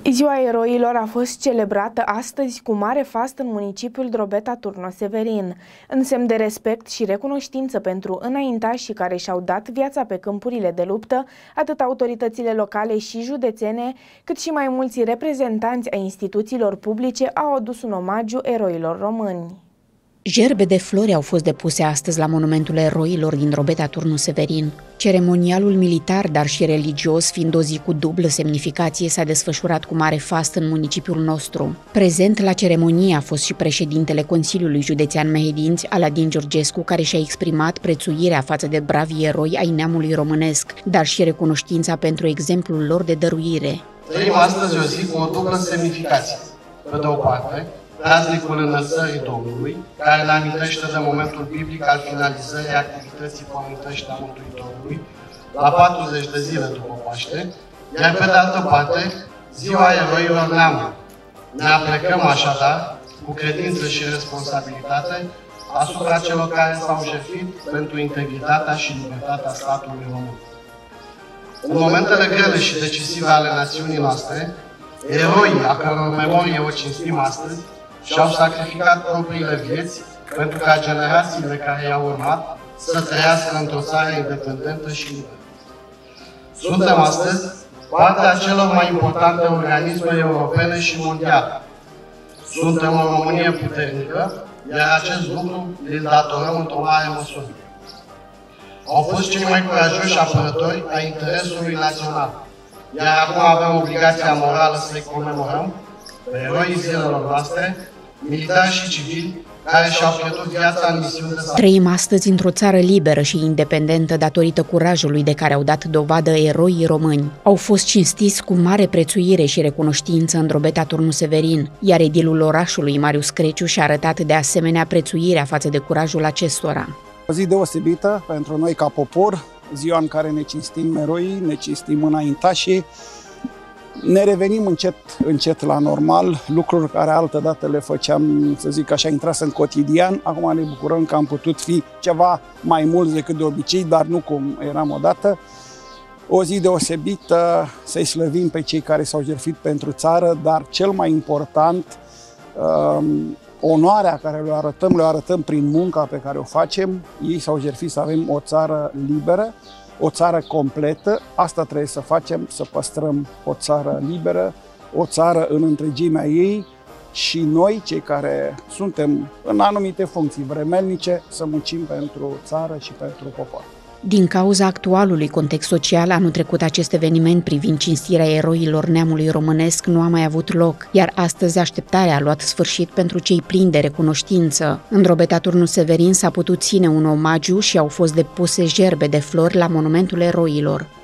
Ziua Eroilor a fost celebrată astăzi cu mare fast în municipiul Drobeta-Turnu-Severin, în semn de respect și recunoștință pentru înaintașii care și-au dat viața pe câmpurile de luptă, atât autoritățile locale și județene, cât și mai mulți reprezentanți ai instituțiilor publice au adus un omagiu eroilor români. Gerbe de flori au fost depuse astăzi la monumentul eroilor din Drobeta-Turnu-Severin. Ceremonialul militar, dar și religios, fiind o zi cu dublă semnificație, s-a desfășurat cu mare fast în municipiul nostru. Prezent la ceremonie a fost și președintele Consiliului Județean Mehedinți, Aladin Georgescu, care și-a exprimat prețuirea față de bravii eroi ai neamului românesc, dar și recunoștința pentru exemplul lor de dăruire. Trăim astăzi o zi cu o dublă semnificație. Pe de o parte, praznicul înălțării Domnului, care ne amintește de momentul biblic al finalizării activității pământești a Mântuitorului, la 40 de zile după Paște, iar pe de altă parte, Ziua Eroilor Neamului. Ne aplecăm așadar, cu credință și responsabilitate, asupra celor care s-au jertfit pentru integritatea și libertatea statului român. În momentele grele și decisive ale națiunii noastre, eroii a căror memorie o cinstim astăzi și-au sacrificat propriile vieți pentru ca generațiile care i-au urmat să trăiască într-o țară independentă și liberă. Suntem astăzi partea celor mai importante organisme europene și mondiale. Suntem o Românie puternică, iar acest lucru îl datorăm într-o mare măsură. Au fost cei mai curajoși apărători ai interesului național, iar acum avem obligația morală să-i comemorăm pe eroii zilelor noastre, militari și civili, care și-au pierdut viața în misiuni de salvare. Trăim astăzi într-o țară liberă și independentă datorită curajului de care au dat dovadă eroii români. Au fost cinstiți cu mare prețuire și recunoștință în Drobeta-Turnu-Severin, iar edilul orașului, Marius Creciu, și-a arătat de asemenea prețuirea față de curajul acestora. O zi deosebită pentru noi ca popor, ziua în care ne cinstim eroii, ne cinstim înaintașii, ne revenim încet la normal, lucruri care altădată le făceam, să zic așa, intras în cotidian. Acum ne bucurăm că am putut fi ceva mai mulți decât de obicei, dar nu cum eram odată. O zi deosebită, să-i slăvim pe cei care s-au jertfit pentru țară, dar cel mai important, onoarea care le arătăm prin munca pe care o facem. Ei s-au jertfit să avem o țară liberă, o țară completă. Asta trebuie să facem, să păstrăm o țară liberă, o țară în întregimea ei și noi, cei care suntem în anumite funcții vremelnice, să muncim pentru țară și pentru popor. Din cauza actualului context social, anul trecut acest eveniment privind cinstirea eroilor neamului românesc nu a mai avut loc, iar astăzi așteptarea a luat sfârșit pentru cei plini de recunoștință. În Drobeta-Turnu-Severin s-a putut ține un omagiu și au fost depuse gerbe de flori la monumentul eroilor.